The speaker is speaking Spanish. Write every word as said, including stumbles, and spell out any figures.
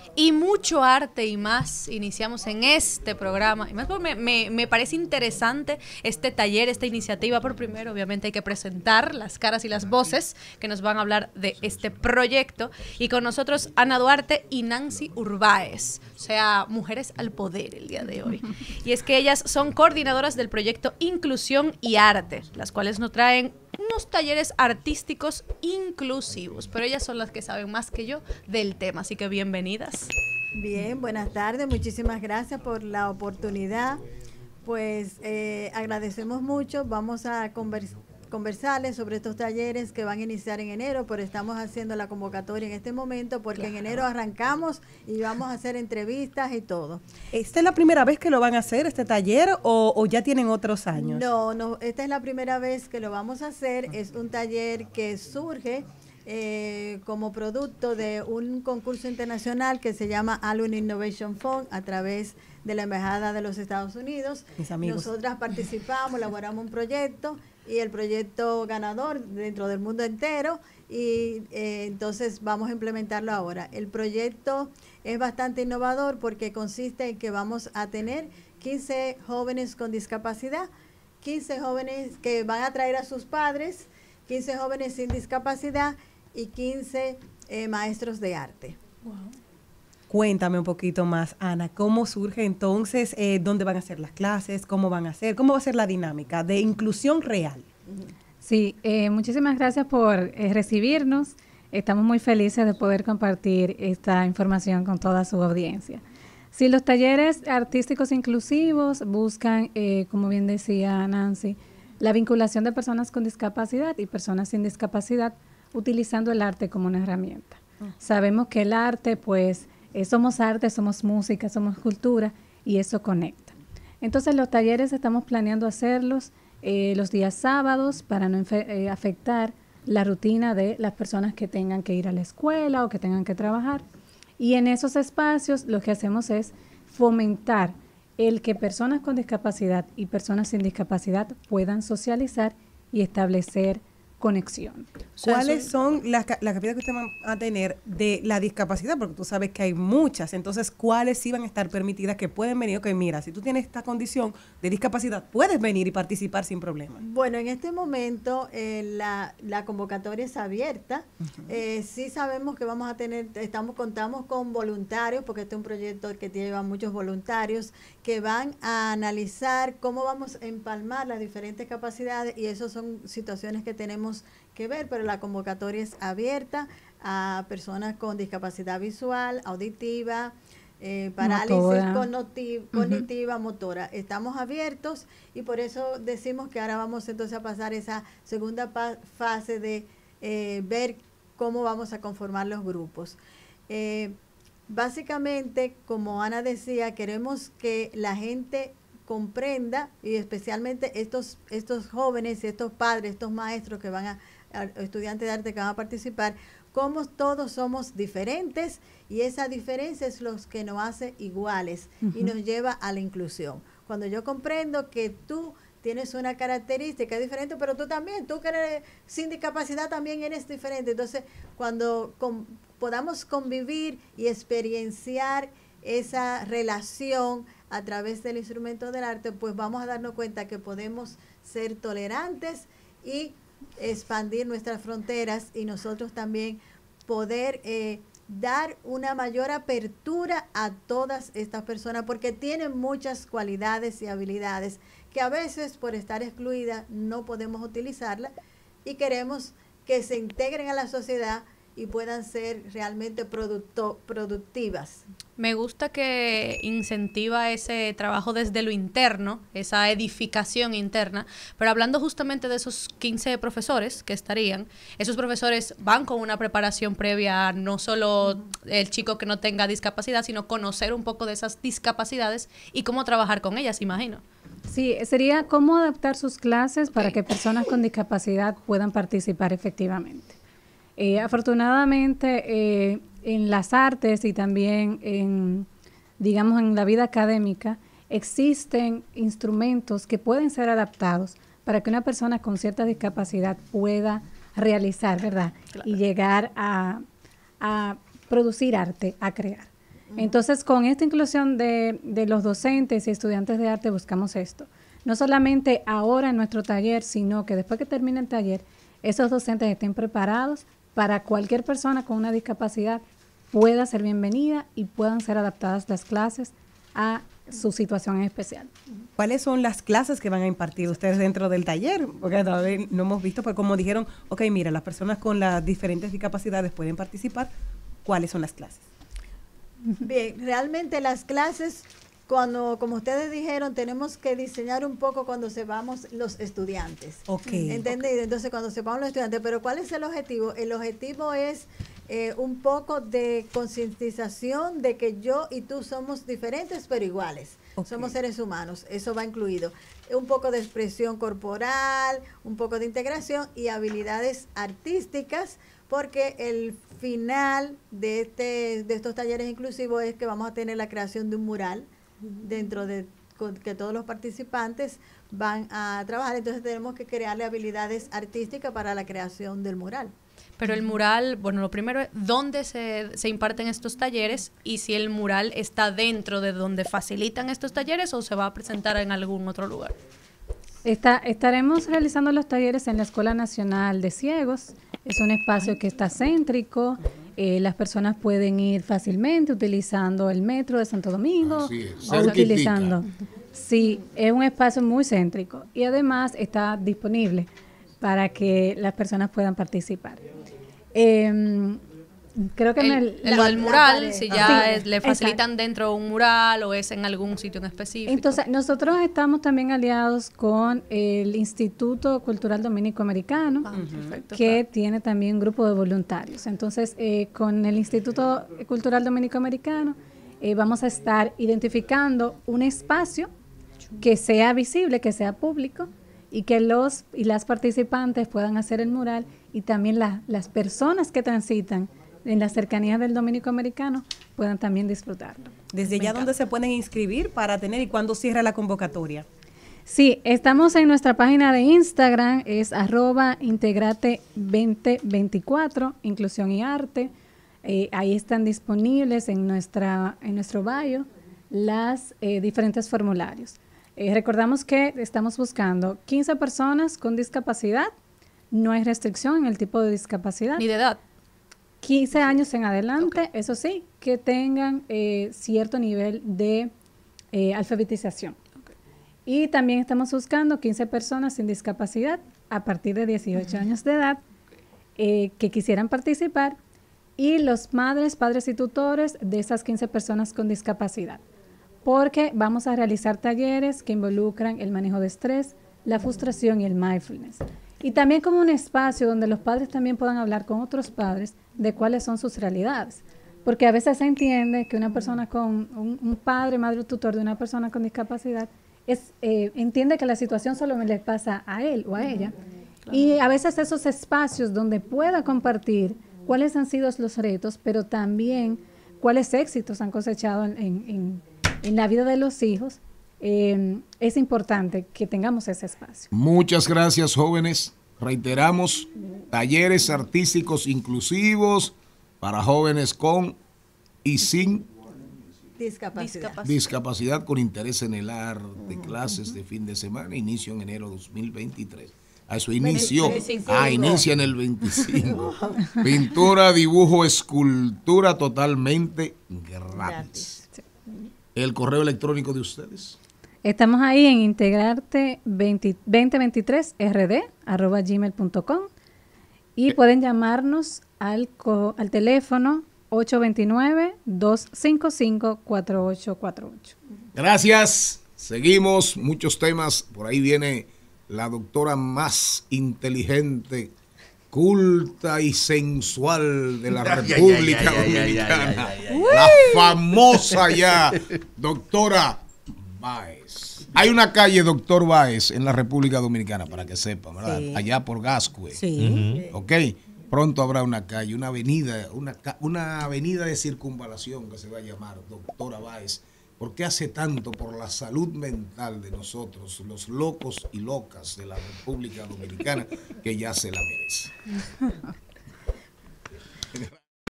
y mucho arte y más iniciamos en este programa. Y más porque me, me, me parece interesante este taller, esta iniciativa. Por primero, obviamente, hay que presentar las caras y las voces que nos van a hablar de este proyecto. Y con nosotros Ana Duarte y Nancy Urbáez, o sea, mujeres al poder el día de hoy. Y es que ellas son coordinadoras del proyecto Inclusión y Arte, las cuales nos traen unos talleres artísticos inclusivos, pero ellas son las que saben más que yo del tema, así que bienvenidas. Bien, buenas tardes, muchísimas gracias por la oportunidad. Pues eh, agradecemos mucho, vamos a convers conversarles sobre estos talleres que van a iniciar en enero, pero estamos haciendo la convocatoria en este momento porque claro, en enero arrancamos y vamos a hacer entrevistas y todo. ¿Esta es la primera vez que lo van a hacer, este taller, o, o ya tienen otros años? No, no, esta es la primera vez que lo vamos a hacer. Es un taller que surge eh, como producto de un concurso internacional que se llama Alumni Innovation Fund a través de la Embajada de los Estados Unidos. Mis amigos. Nosotras participamos, elaboramos un proyecto y el proyecto ganador dentro del mundo entero y eh, entonces vamos a implementarlo ahora. El proyecto es bastante innovador porque consiste en que vamos a tener quince jóvenes con discapacidad, quince jóvenes que van a traer a sus padres, quince jóvenes sin discapacidad y quince eh, maestros de arte. Wow. Cuéntame un poquito más, Ana, ¿cómo surge entonces? Eh, ¿Dónde van a ser las clases? ¿Cómo van a ser? ¿Cómo va a ser la dinámica de inclusión real? Sí, eh, muchísimas gracias por eh, recibirnos. Estamos muy felices de poder compartir esta información con toda su audiencia. Sí, los talleres artísticos inclusivos buscan, eh, como bien decía Nancy, la vinculación de personas con discapacidad y personas sin discapacidad utilizando el arte como una herramienta. Uh-huh. Sabemos que el arte, pues, Eh, somos arte, somos música, somos cultura y eso conecta. Entonces los talleres estamos planeando hacerlos eh, los días sábados para no eh, afectar la rutina de las personas que tengan que ir a la escuela o que tengan que trabajar. Y en esos espacios lo que hacemos es fomentar el que personas con discapacidad y personas sin discapacidad puedan socializar y establecer conexión. ¿Cuáles son las, las capacidades que ustedes van a tener de la discapacidad? Porque tú sabes que hay muchas. Entonces, ¿cuáles sí van a estar permitidas que pueden venir? Ok, mira, si tú tienes esta condición de discapacidad, puedes venir y participar sin problema. Bueno, en este momento eh, la, la convocatoria es abierta. Uh-huh. eh, sí sabemos que vamos a tener, estamos contamos con voluntarios, porque este es un proyecto que lleva muchos voluntarios que van a analizar cómo vamos a empalmar las diferentes capacidades y eso son situaciones que tenemos que ver, pero la convocatoria es abierta a personas con discapacidad visual, auditiva, eh, parálisis cognitiva, cognitiva, uh-huh. motora. Estamos abiertos y por eso decimos que ahora vamos entonces a pasar esa segunda fase de eh, ver cómo vamos a conformar los grupos. Eh, básicamente, como Ana decía, queremos que la gente comprenda y especialmente estos estos jóvenes y estos padres, estos maestros que van a, a estudiantes de arte que van a participar, cómo todos somos diferentes y esa diferencia es lo que nos hace iguales uh-huh. y nos lleva a la inclusión. Cuando yo comprendo que tú tienes una característica diferente, pero tú también, tú que eres sin discapacidad también eres diferente. Entonces, cuando con, podamos convivir y experienciar esa relación a través del instrumento del arte, pues vamos a darnos cuenta que podemos ser tolerantes y expandir nuestras fronteras y nosotros también poder eh, dar una mayor apertura a todas estas personas porque tienen muchas cualidades y habilidades que a veces por estar excluidas no podemos utilizarlas y queremos que se integren a la sociedad y puedan ser realmente producto, productivas. Me gusta que incentiva ese trabajo desde lo interno, esa edificación interna, pero hablando justamente de esos quince profesores que estarían, esos profesores van con una preparación previa, no solo uh-huh. el chico que no tenga discapacidad, sino conocer un poco de esas discapacidades y cómo trabajar con ellas, imagino. Sí, sería cómo adaptar sus clases okay. para que personas con discapacidad puedan participar efectivamente. Eh, afortunadamente, eh, en las artes y también en, digamos, en la vida académica, existen instrumentos que pueden ser adaptados para que una persona con cierta discapacidad pueda realizar, ¿verdad? Claro. Y llegar a, a producir arte, a crear. Entonces, con esta inclusión de, de los docentes y estudiantes de arte buscamos esto. No solamente ahora en nuestro taller, sino que después que termine el taller, esos docentes estén preparados para cualquier persona con una discapacidad pueda ser bienvenida y puedan ser adaptadas las clases a su situación en especial. ¿Cuáles son las clases que van a impartir ustedes dentro del taller? Porque todavía no hemos visto, pues como dijeron, ok, mira, las personas con las diferentes discapacidades pueden participar. ¿Cuáles son las clases? Bien, realmente las clases, cuando, como ustedes dijeron, tenemos que diseñar un poco cuando sepamos los estudiantes. Ok. ¿Entendido? Okay. Entonces, cuando sepamos los estudiantes, pero ¿cuál es el objetivo? El objetivo es eh, un poco de concientización de que yo y tú somos diferentes pero iguales. Okay. Somos seres humanos, eso va incluido. Un poco de expresión corporal, un poco de integración y habilidades artísticas, porque el final de este de estos talleres inclusivos es que vamos a tener la creación de un mural dentro de que todos los participantes van a trabajar. Entonces tenemos que crearle habilidades artísticas para la creación del mural. Pero el mural, bueno, lo primero es dónde se, se imparten estos talleres y si el mural está dentro de donde facilitan estos talleres o se va a presentar en algún otro lugar. Está, estaremos realizando los talleres en la Escuela Nacional de Ciegos. Es un espacio que está céntrico. Eh, las personas pueden ir fácilmente utilizando el metro de Santo Domingo o utilizando. Sí, es un espacio muy céntrico y además está disponible para que las personas puedan participar. Eh, creo que el, me, el, la, el mural, la si ya sí, es, le facilitan exacto. dentro de un mural o es en algún sitio en específico. Entonces, nosotros estamos también aliados con el Instituto Cultural Dominico Americano, ah, perfecto, que claro. tiene también un grupo de voluntarios. Entonces, eh, con el Instituto Cultural Dominico Americano eh, vamos a estar identificando un espacio que sea visible, que sea público, y que los y las participantes puedan hacer el mural y también la, las personas que transitan en las cercanías del Dominico Americano puedan también disfrutarlo. ¿Desde ya dónde se pueden inscribir para tener y cuándo cierra la convocatoria? Sí, estamos en nuestra página de Instagram, es arroba integrate veinte veinticuatro, inclusión y arte. Eh, ahí están disponibles en nuestra en nuestro bio las eh, diferentes formularios. Eh, recordamos que estamos buscando quince personas con discapacidad, no hay restricción en el tipo de discapacidad. Ni de edad. quince años en adelante, okay. Eso sí, que tengan eh, cierto nivel de eh, alfabetización. Okay. Y también estamos buscando quince personas sin discapacidad a partir de dieciocho uh-huh. años de edad eh, que quisieran participar y los madres, padres y tutores de esas quince personas con discapacidad. Porque vamos a realizar talleres que involucran el manejo de estrés, la frustración y el mindfulness. Y también como un espacio donde los padres también puedan hablar con otros padres de cuáles son sus realidades. Porque a veces se entiende que una persona con, un, un padre, madre o tutor de una persona con discapacidad, es, eh, entiende que la situación solo le pasa a él o a ella. Claro. Y a veces esos espacios donde pueda compartir cuáles han sido los retos, pero también cuáles éxitos han cosechado en, en, en en la vida de los hijos, eh, es importante que tengamos ese espacio. Muchas gracias, jóvenes. Reiteramos, talleres artísticos inclusivos para jóvenes con y sin discapacidad, discapacidad con interés en el arte, clases de fin de semana, inicio en enero dos mil veintitrés. A eso inició. veinticinco. Ah, inicia en el veinticinco. Pintura, dibujo, escultura totalmente gratis. ¿El correo electrónico de ustedes? Estamos ahí en integrarte veinte veintitrés r d arroba gmail punto com y eh. pueden llamarnos al, co al teléfono ocho dos nueve, dos cinco cinco, cuatro ocho cuatro ocho. Gracias. Seguimos, muchos temas. Por ahí viene la doctora más inteligente, culta y sensual de la República Dominicana, la famosa ya doctora Báez. Hay una calle Doctor Báez en la República Dominicana, para que sepan, ¿verdad? Sí. Allá por Gascue. Sí. Uh-huh. Ok, pronto habrá una calle, una avenida, una, una avenida de circunvalación que se va a llamar Doctora Báez. ¿Por qué hace tanto por la salud mental de nosotros, los locos y locas de la República Dominicana, que ya se la merece?